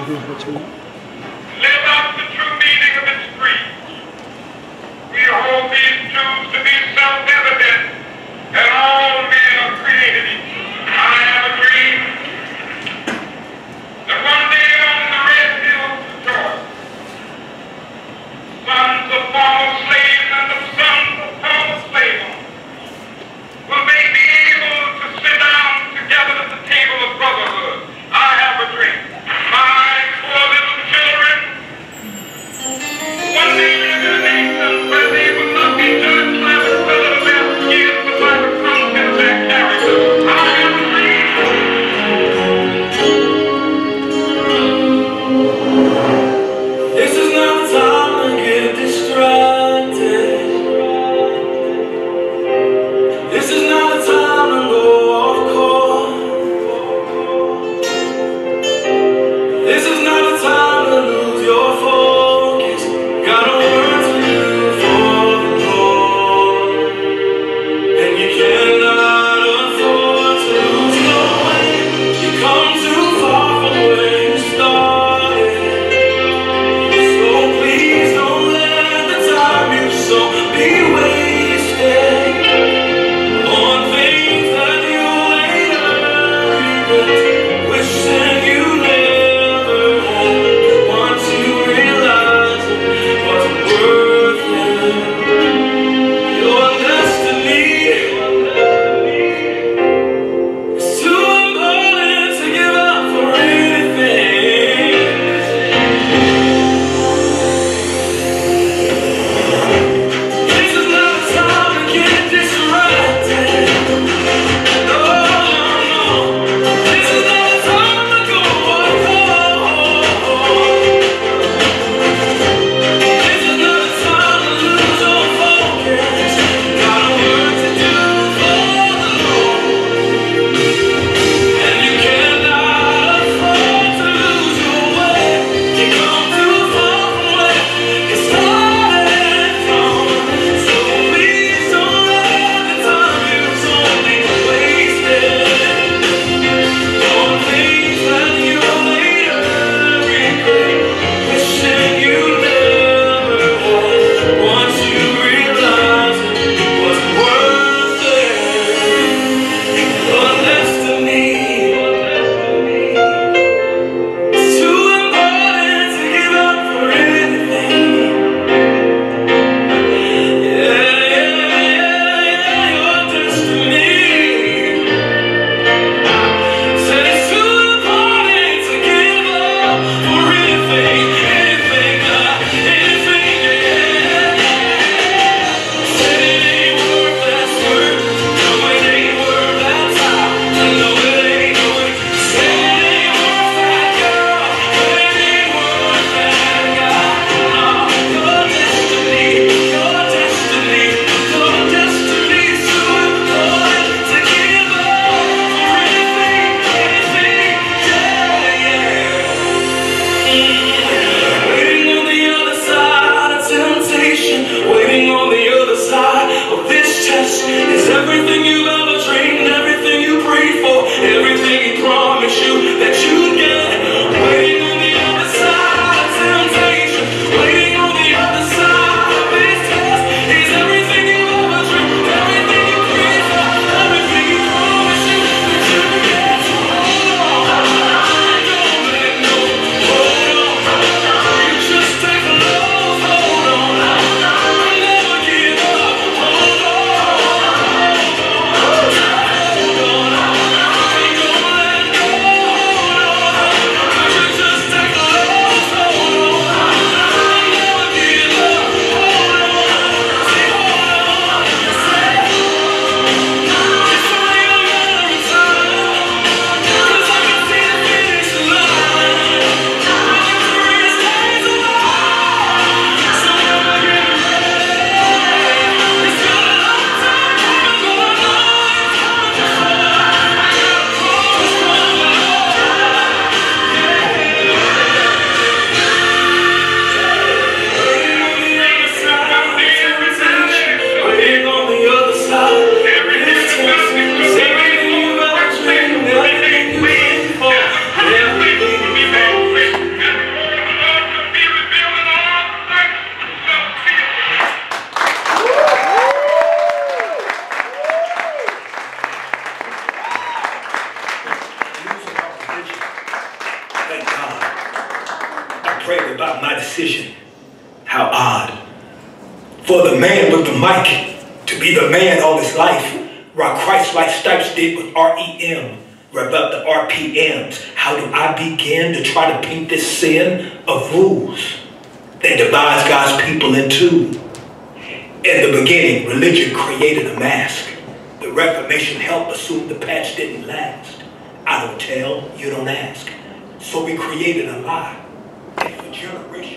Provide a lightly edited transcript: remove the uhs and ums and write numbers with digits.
live out the true meaning of its creed. We hold these truths to be self-evident that all men are created equal. I have a dream that one day on the red hills of Georgia, sons of former slaves and the sons of former slave owners will they be able to sit down together at the table of brotherhood. I have a dream. My poor little pray about my decision. How odd. For the man with the mic to be the man all his life, while Christ like Stipes did with REM, rev up the RPMs. How do I begin to try to paint this sin of rules that divides God's people in two? In the beginning, religion created a mask. The Reformation helped assume the patch didn't last. I don't tell, you don't ask. So we created a lie. And for generations,